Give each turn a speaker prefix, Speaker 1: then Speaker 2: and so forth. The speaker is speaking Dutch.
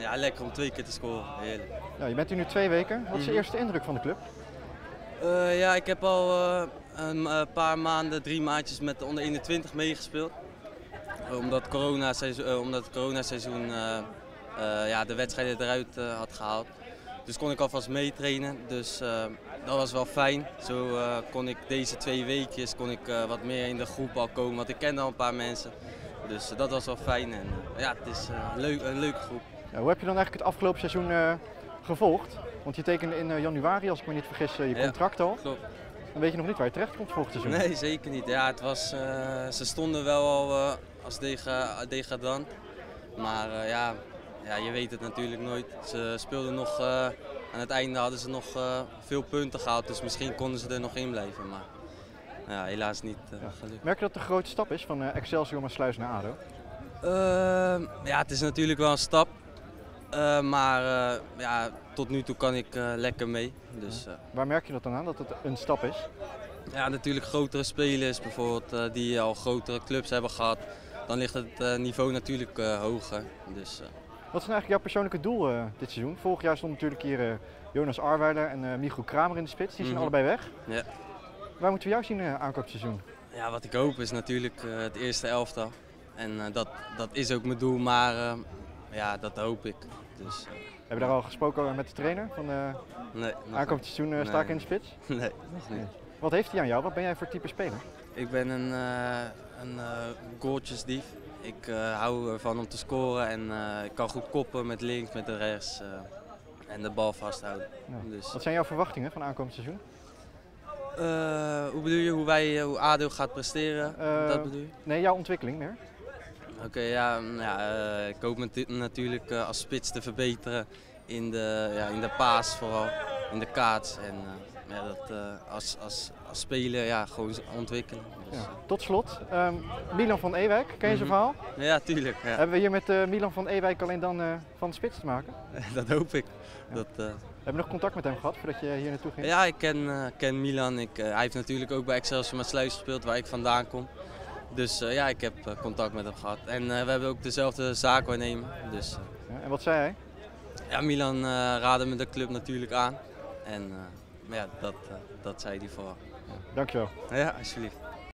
Speaker 1: Ja, lekker om 2 keer te scoren. Heerlijk.
Speaker 2: Ja, je bent hier nu 2 weken. Wat is je eerste indruk van de club?
Speaker 1: Ja, ik heb al een paar maanden, 3 maandjes met de onder 21 meegespeeld. Omdat het coronaseizoen ja, de wedstrijden eruit had gehaald. Dus kon ik alvast meetrainen. Dus dat was wel fijn. Zo kon ik deze 2 weekjes wat meer in de groep al komen. Want ik kende al een paar mensen. Dus dat was wel fijn. En ja, het is een leuke groep.
Speaker 2: Ja, hoe heb je dan eigenlijk het afgelopen seizoen gevolgd? Want je tekende in januari, als ik me niet vergis, je contract al.
Speaker 1: Klopt.
Speaker 2: Dan weet je nog niet waar je terecht komt volgend seizoen.
Speaker 1: Nee, zeker niet. Ja, het was, ze stonden wel al als degradant. Maar ja, je weet het natuurlijk nooit. Ze speelden nog, aan het einde hadden ze nog veel punten gehaald. Dus misschien konden ze er nog in blijven. Maar ja, helaas niet gelukt.
Speaker 2: Merk je dat het een grote stap is van Excelsior Maassluis naar ADO?
Speaker 1: Ja, het is natuurlijk wel een stap. Maar ja, tot nu toe kan ik lekker mee. Dus,
Speaker 2: Waar merk je dat dan aan, dat het een stap is?
Speaker 1: ja, natuurlijk grotere spelers bijvoorbeeld die al grotere clubs hebben gehad. Dan ligt het niveau natuurlijk hoger. Dus,
Speaker 2: Wat is nou eigenlijk jouw persoonlijke doel dit seizoen? Vorig jaar stond natuurlijk hier Jonas Arweiler en Michiel Kramer in de spits. Die zijn allebei weg.
Speaker 1: Ja.
Speaker 2: Waar moeten we jou zien aankomend seizoen?
Speaker 1: Ja, wat ik hoop is natuurlijk het eerste elftal. En dat is ook mijn doel, maar ja, dat hoop ik. Dus,
Speaker 2: Heb je daar al gesproken met de trainer? Van
Speaker 1: nee,
Speaker 2: aankomend seizoen sta ik in de spits?
Speaker 1: Nee, nog niet.
Speaker 2: Wat heeft hij aan jou? Wat ben jij voor type speler?
Speaker 1: Ik ben een goaltjesdief. Ik hou ervan om te scoren en ik kan goed koppen met links, met de rechts en de bal vasthouden.
Speaker 2: Ja.
Speaker 1: Dus,
Speaker 2: Wat zijn jouw verwachtingen van aankomend seizoen?
Speaker 1: hoe bedoel je, hoe ADO gaat presteren? Dat bedoel je?
Speaker 2: Nee, jouw ontwikkeling meer.
Speaker 1: Oké, ik hoop natuurlijk als spits te verbeteren in de paas vooral, in de kaats en als speler gewoon ontwikkelen. Dus,
Speaker 2: Ja. Tot slot, Milan van Ewijk, ken je zijn verhaal?
Speaker 1: Ja, tuurlijk. Ja.
Speaker 2: Hebben we hier met Milan van Ewijk alleen dan van de spits te maken?
Speaker 1: Dat hoop ik.
Speaker 2: Ja. Heb je nog contact met hem gehad voordat je hier naartoe ging?
Speaker 1: Ja, ik ken Milan. Hij heeft natuurlijk ook bij Excelsior Maassluis gespeeld, waar ik vandaan kom. Dus ja, ik heb contact met hem gehad. En we hebben ook dezelfde zaakwaarnemer. Dus,
Speaker 2: Ja, en wat zei hij?
Speaker 1: ja, Milan raadde me de club natuurlijk aan. En ja, dat zei hij vooral.
Speaker 2: Dankjewel.
Speaker 1: Ja, alsjeblieft.